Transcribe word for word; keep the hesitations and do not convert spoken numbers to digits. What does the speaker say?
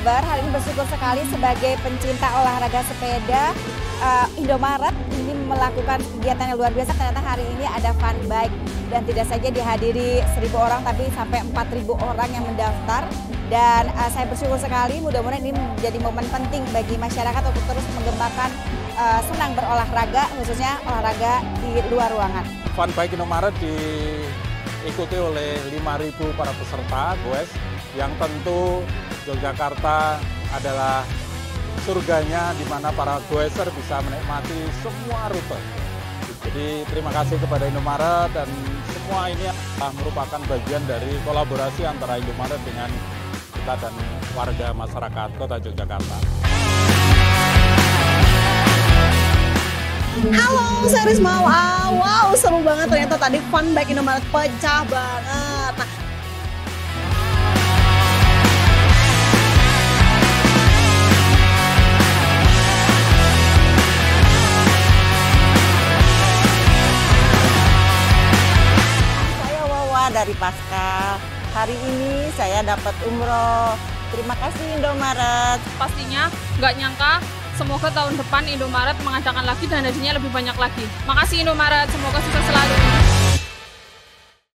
Oktober. Hari ini bersyukur sekali sebagai pencinta olahraga sepeda, uh, Indomaret ini melakukan kegiatan yang luar biasa. Ternyata hari ini ada fun bike dan tidak saja dihadiri seribu orang tapi sampai empat ribu orang yang mendaftar. Dan uh, saya bersyukur sekali, mudah-mudahan ini menjadi momen penting bagi masyarakat untuk terus mengembangkan uh, senang berolahraga, khususnya olahraga di luar ruangan. Fun bike Indomaret diikuti oleh lima ribu para peserta goes, yang tentu Yogyakarta adalah surganya di mana para goeser bisa menikmati semua rute. Jadi terima kasih kepada Indomaret, dan semua ini merupakan bagian dari kolaborasi antara Indomaret dengan kita dan warga masyarakat Kota Yogyakarta. Halo, saya Risma. Wow, seru banget ternyata tadi fun bike Indomaret pecah banget. Nah, saya Wawa dari Pascal. Hari ini saya dapat umroh. Terima kasih Indomaret. Pastinya nggak nyangka, semoga tahun depan Indomaret mengadakan lagi dan hadiahnya lebih banyak lagi. Makasih Indomaret, semoga sukses selalu.